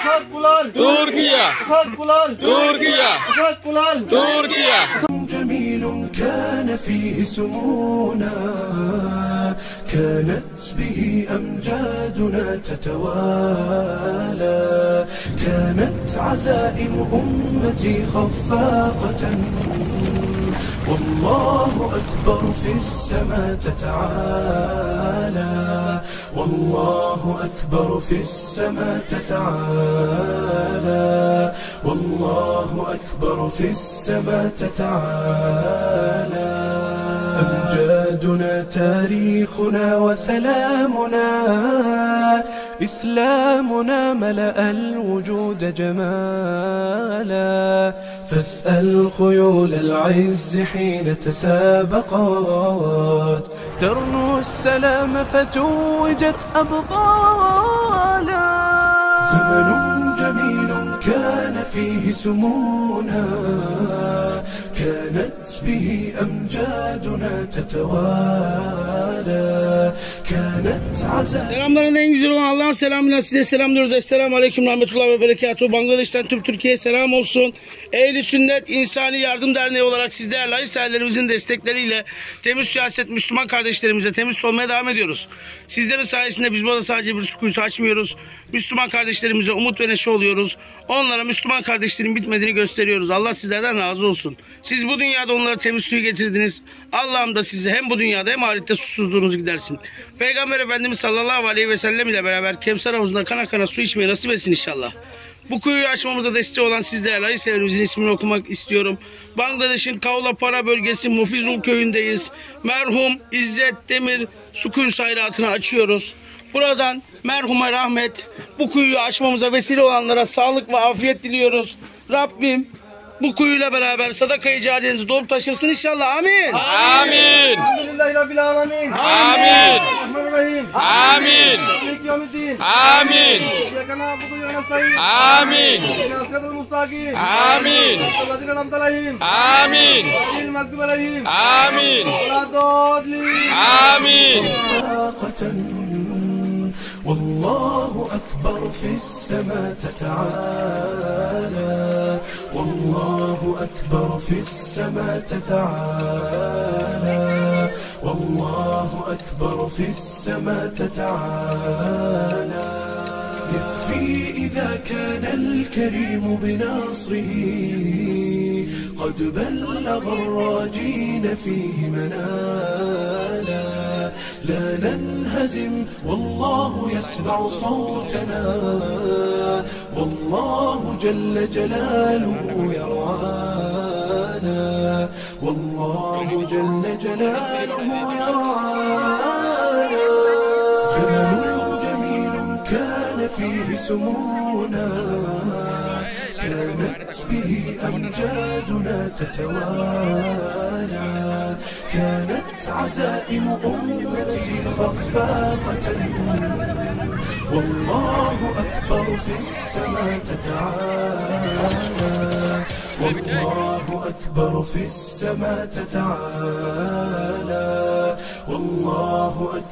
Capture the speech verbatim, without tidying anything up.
تركيا تركيا تركيا. جميل كان فيه سمونا، كانت به أمجادنا تتوالى، كانت عزائم أمتي خفاقة، والله أكبر في السماء تتعالى، والله أكبر في السماء تتعالى، والله أكبر في السماء تتعالى. أمجادنا تاريخنا وسلامنا، إسلامنا ملأ الوجود جمالا، فاسأل خيول العز حين تسابقت، ترنو السلام فتوجت أبطالا. زمن جميل كان فيه سمونا، كانت به أمجادنا تتوالى، كانت عزائم. Selamların en güzel olan Allah'ın selamıyla size selam diyoruz. Esselamu Aleyküm Rahmetullah ve Berekatuhu. Bangladeş'ten tüm Türkiye'ye selam olsun. Ehl-i Sünnet İnsani Yardım Derneği olarak siz değerli aziz sahillerimizin destekleriyle temiz siyaset Müslüman kardeşlerimize temiz olmaya devam ediyoruz. Sizlerin sayesinde biz burada sadece bir su kuyusu açmıyoruz. Müslüman kardeşlerimize umut ve neşe oluyoruz. Onlara Müslüman kardeşlerin bitmediğini gösteriyoruz. Allah sizlerden razı olsun. Siz bu dünyada onlara temiz suyu getirdiniz. Allah'ım da sizi hem bu dünyada hem ahirette susuzluğunuzu gidersin. Peygamber Efendimiz sallallahu aleyhi ve sellem ile beraber Kevser havuzunda kana kana su içmeyi nasip etsin inşallah. Bu kuyuyu açmamıza destek olan siz değerli aziz severimizin ismini okumak istiyorum. Bangladeş'in Kaulapara bölgesi Mufizul köyündeyiz. Merhum İzzet Demir su kuyusu hayratını açıyoruz. Buradan merhuma rahmet, bu kuyuyu açmamıza vesile olanlara sağlık ve afiyet diliyoruz. Rabbim bu kuyuyla beraber sadaka-i cariyenizi dolup taşırsın inşallah. Amin. Amin. Elhamdülillahi Rabbil alemin. Amin. Rahmanirrahim. Amin. Maliki yevmiddin. Amin. İyyâke na'budu ve nestaîn. Amin. İhdinas sıratal mustakîm. Amin. Sıratal en'amte aleyhim. Amin. Ghayril mağdûbi aleyhim. Amin. Veleddâllîn. Amin. والله أكبر في السماء تتعالى، والله أكبر في السماء تتعالى، والله أكبر في السماء تتعالى. يكفي إذا كان الكريم بنصره قد بلغ الراجين فيه منالا، لا ننهزم والله يسمع صوتنا، والله جل جلاله يرعانا، والله جل جلاله يرعانا. زمن جميل كان فيه سمونا، كانت به أمجادنا تتوالى، كانت عزائم أمتي خفاقة، والله أكبر في السماء تتعالى، والله أكبر في السماء تتعالى، والله أكبر